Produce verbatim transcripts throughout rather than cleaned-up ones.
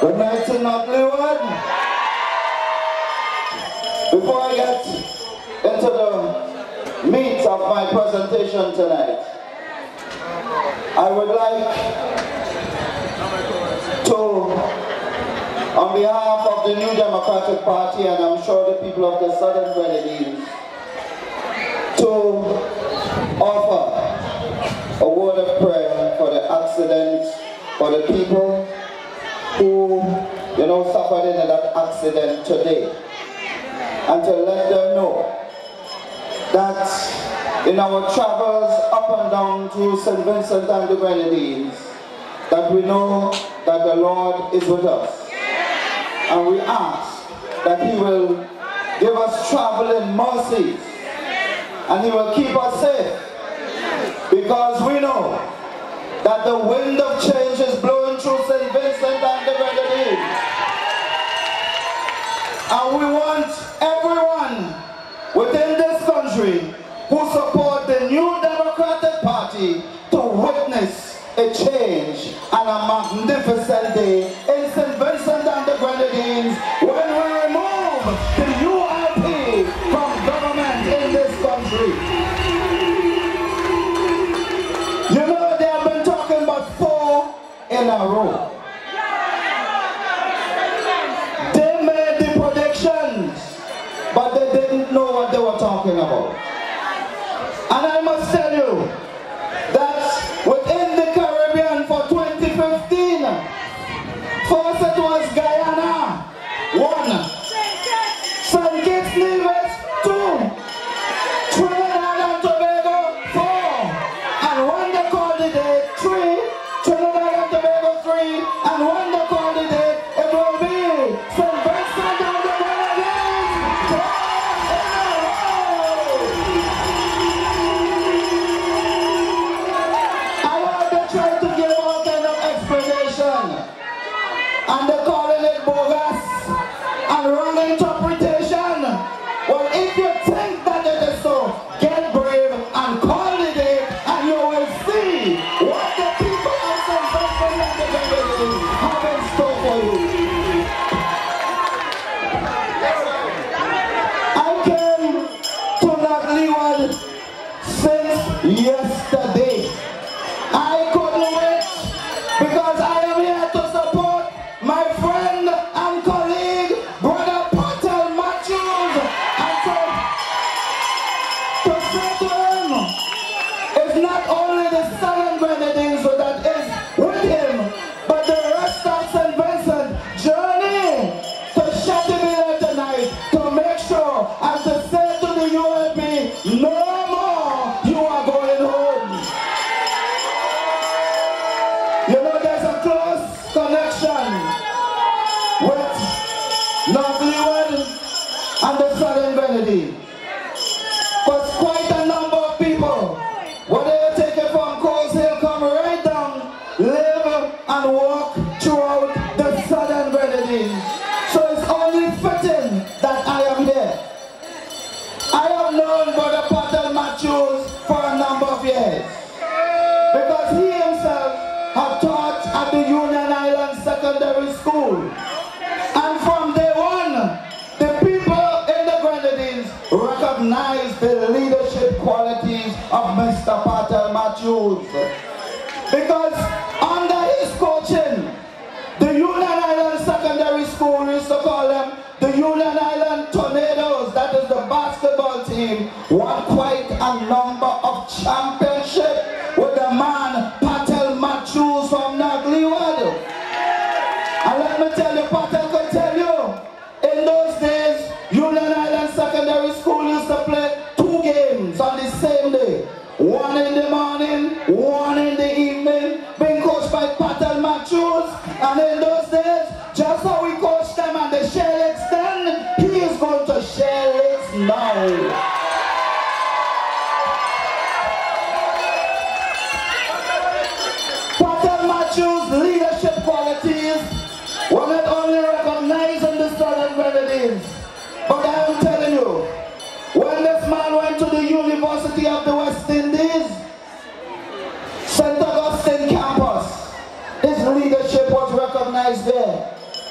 Good night to Ollivierre. Before I get into the meat of my presentation tonight, I would like to, on behalf of the New Democratic Party, and I'm sure the people of the Southern Grenadines, to offer a word of prayer for the accident, for the people who, you know, suffered in that accident today, and to let them know that in our travels up and down to Saint Vincent and the Grenadines, that we know that the Lord is with us. And we ask that He will give us traveling mercies, and He will keep us safe, because we know that the wind of change is blowing through Saint Vincent and the Grenadines. And we want everyone within this country who support the New Democratic Party to witness a change and a magnificent day in Saint Vincent and the Grenadines when we remove the U I P from government in this country. You know, they have been talking about four in a row. They made the predictions, but they didn't know what they were talking about. And I must tell you that within the Caribbean for twenty fifteen, first it was Guyana, one, Saint Kitts Nevis, two, Trinidad and Tobago, four, and when they called the day, three, Trinidad and Tobago, three, and when they called the day, it will be Saint Vincent and the Grenadines, four in a row. I heard they tried to give all kind of explanation, and they're calling it bogus and wrong interpretation. Well, if you think that it is so, get brave and call the day, and you will see what the people of Saint Vincent and the Grenadines have in store for you. I came to Ollivierre since yesterday. I couldn't wait because I am here to support my friend and colleague, Brother Patel Matthews, and so to say to him, it's not only the Southern Grenadines that is with him, but the rest of Saint Vincent journey to Chateaubelair tonight to make sure and to say to the U L P, no more, you are going home. You know, there's a close connection with Ollivierre and the Southern Grenadines. Because quite a number of people, whether you take it from Coles Hill, come right down, live and walk throughout the Southern Grenadines. So it's only fitting that I am here. I have known Brother Patel Matthews for a number of years, because he himself had taught at the Union Island Secondary School. And from day one, the people in the Grenadines recognized the leadership qualities of Mister Patel Matthews. Because under his coaching, the Union Island Secondary School used to call them the Union Island Tornadoes, that is the basketball team, won quite a number of championships with the man Patel Matthews from Ollivierre. And let me tell you, Patel could tell you, in those days, Union Island Secondary School used to play two games on the same day. One in the morning, one in the evening, being coached by Patel Matthews. And in those days, just how we coached them and they share it then, he is going to share it now. Patel Matthews' leadership qualities were not only recognized in the Southern Grenadines, but I am telling you, when this man went to the University of the West Indies, Saint Augustine campus, his leadership was recognized there.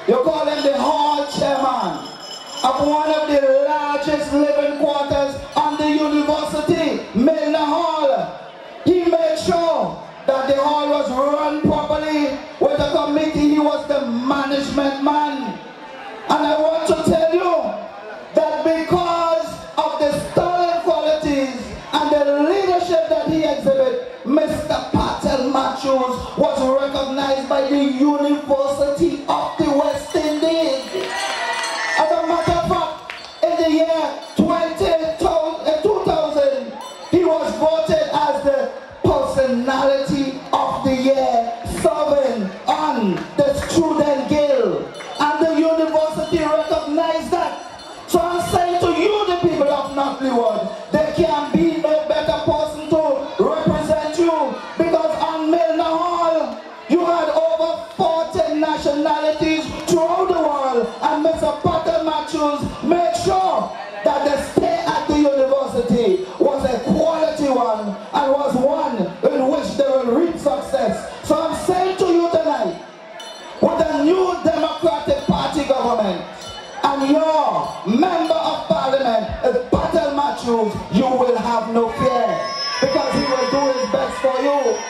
You call him the hall chairman of one of the largest living quarters on the university, Milner Hall. He made sure that the hall was run properly with a committee. He was the management man. And I want to tell you that because of the sterling qualities and the leadership that he exhibited, Mister Patel Matthews was recognized by the University of the West Indies. As a matter of fact, in the year two thousand, he was voted as the personality of the year, serving on the student guild. And the university recognized that. So I'm saying to you, the people of North Leeward, there can be no better person to represent you, because on Milner Hall, you had over forty nationalities throughout the world, and Mister Patel Matthews made sure that the stay at the university was a quality one and was one in which they will reap success. So I'm saying to you tonight, with a new Democratic Party government and your member of parliament is Patel Matthews, you will have no fear, because he will do his best for you.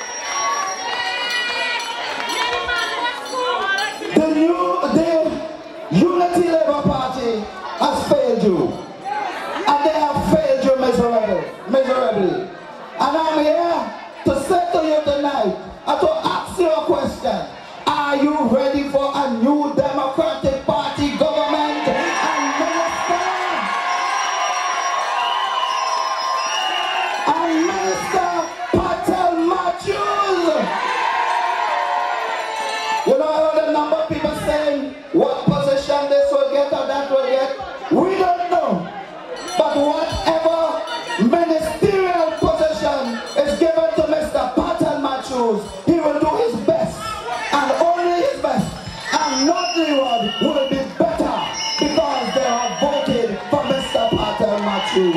The new, the Unity Labour Party has failed you, and they have failed you miserably, miserably. And I'm here to say to you tonight, and to ask you a question. Are you ready for a new Democratic Party government and minister? And Minister Patel Matthews. You know, I heard a number of people saying what position this will get or that will get. We don't know. But whatever ministerial position is given to Mister Patel Matthews, he will do his best. And only his best. And North Leeward will be better because they have voted for Mister Patel Matthews.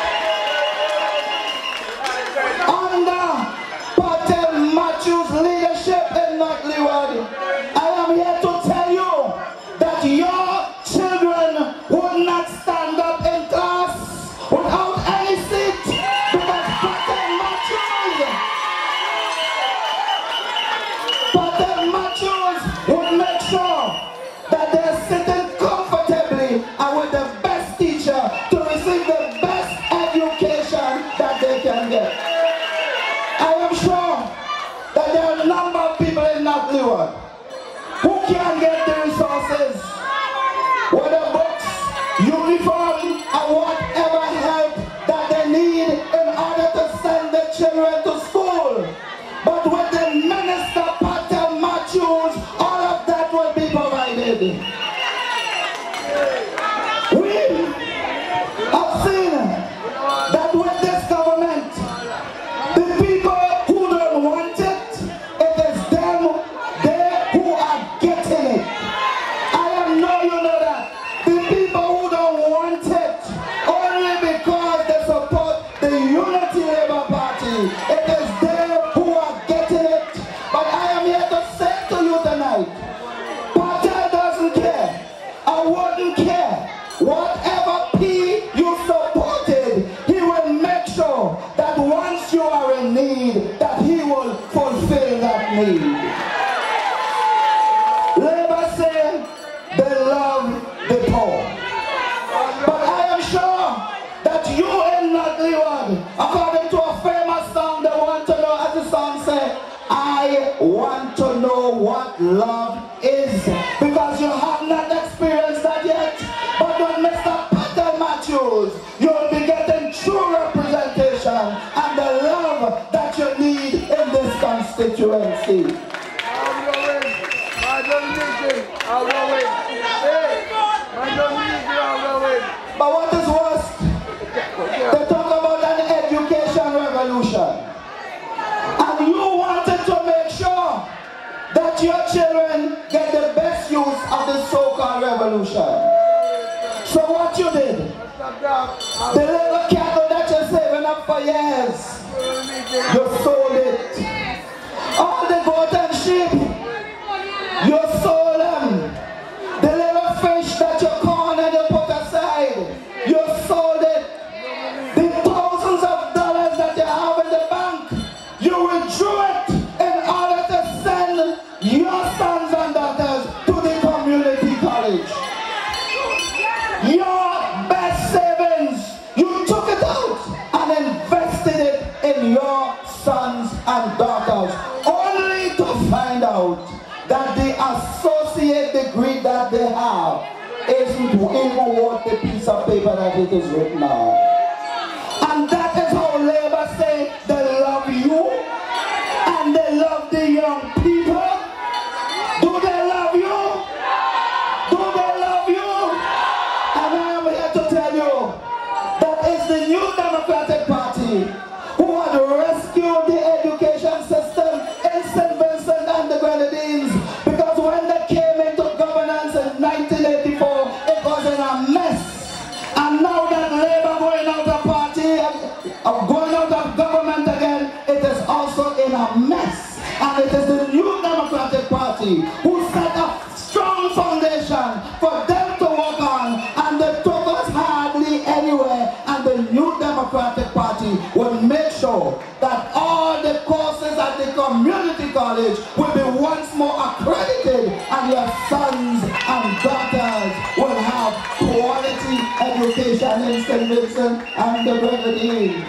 Under Patel Matthews' leadership in North Leeward, I am here to tell you that your children will not stand up in class without any seat, because Patel Matthews Patel Matthews would make sure that they're sitting comfortably and with the best teacher to receive the best education that they can get. I am sure that there are a number of people in North Leeward who can get the resources, whether books, uniform, and whatever help that they need in order to send their children to school. But with the Minister Patel Matthews, all of that will be provided. We have seen that with this government, the people who don't want it, it is them, they who are getting it. I am know you know that. The people who don't want it, only because they support the Unity Labour Party, it is them who are getting it. But I am here to say to you tonight, Patel doesn't care. I wouldn't care. Whatever P you supported, he will make sure that once you are in need, that he will fulfill that need. Labour say they love the poor. But I am sure that you in North Leeward, according to a famous song, they want to know, as the song says, I want to know what love is, because you have not experienced that yet. But with Mister Patel Matthews, you'll be getting true representation and the love that you need in this constituency. But what is worse, they talk about an education revolution. And you wanted to make sure that your children get the best use of the so-called revolution. So what you did, the little cattle that you're saving up for years, you sold it. All the goat and sheep, you sold them. it in order to send your sons and daughters to the community college. Your best savings, you took it out and invested it in your sons and daughters, only to find out that the associate degree that they have isn't even worth the piece of paper that it is written on. And that is how Labour say they love you and they love the young people. Do they love you? Do they love you? And I am here to tell you that it's the New Democratic Party who had rescued the education system in Saint Vincent and the Grenadines, because when they came into governance in nineteen eighty-four, it was in a mess. And now that Labour going out of party, uh, going out of government again, it is also in a mess. And it is the New Democratic Party who set a strong foundation for them to work on, and they took us hardly anywhere. And the New Democratic Party will make sure that all the courses at the community college will be once more accredited, and your sons and daughters will have quality education in Saint Vincent and the Grenadines.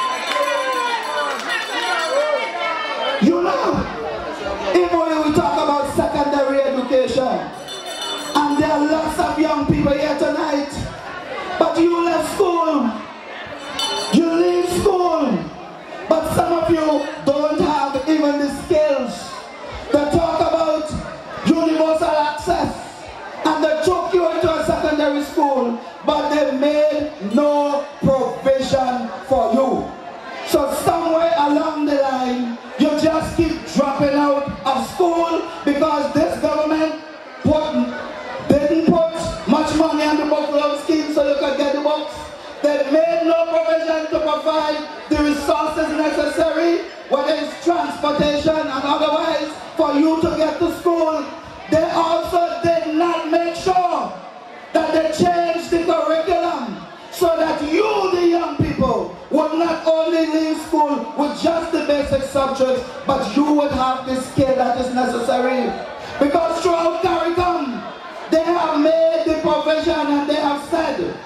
You know, even when we talk about secondary education, and there are lots of young people here tonight, but you left school, you leave school, but some of you don't have even the skills. They talk about universal access, and they took you into a secondary school, but they made no provision for you. So somewhere along the line, you just keep dropping out of school because this government put, didn't put much money on the book loan scheme so you could get the books. They made no provision to provide the resources necessary, whether it's transportation and otherwise, for you to get to school. They also did not make sure that they changed the curriculum so that you, the young people, would not only leave school with just the basic subjects, but you would have the skill that is necessary. Because throughout CARICOM, they have made the provision and they have said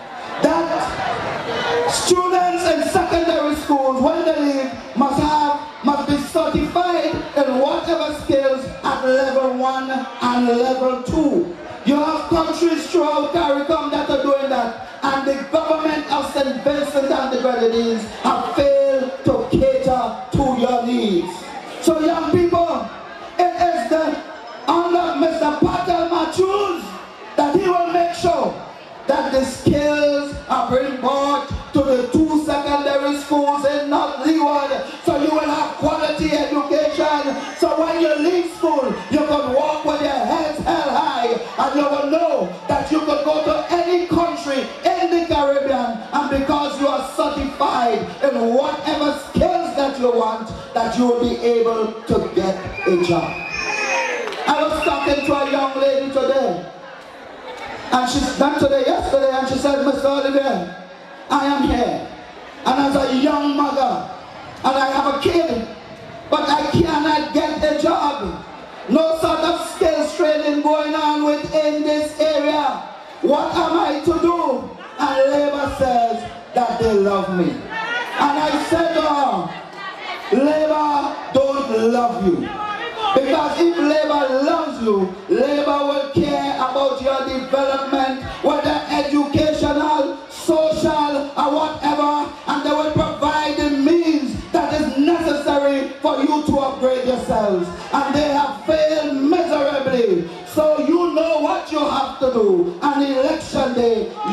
that students in secondary schools, when they leave, must have, must be certified in whatever skills at level one and level two. You have countries throughout CARICOM that are doing that, and the government of Saint Vincent and the Grenadines have failed to cater to your needs. So young people, it is the under Mister Patel Matthews that he will make sure that the skills are being brought to the two secondary schools in North Leeward, so you will have quality education. So when you leave school, you can walk with your heads held high, and you will know that you could go to any country in the Caribbean, and because you are certified in whatever skills that you want, that you will be able to get a job. I was talking to a young lady today, and she's not today, yesterday, and she said, Mister Ollivierre, I am here, and as a young mother, and I have a kid, but I cannot get a job. No sort of skills training going on within this area. What am I to do? And Labour says that they love me. And I said to her, Labour don't love you. Because if Labour loves you, Labour will care about your development, whether educational, social, or whatever, and they will provide the means that is necessary for you to upgrade yourselves. And they have failed miserably. So you know what you have to do. On election day,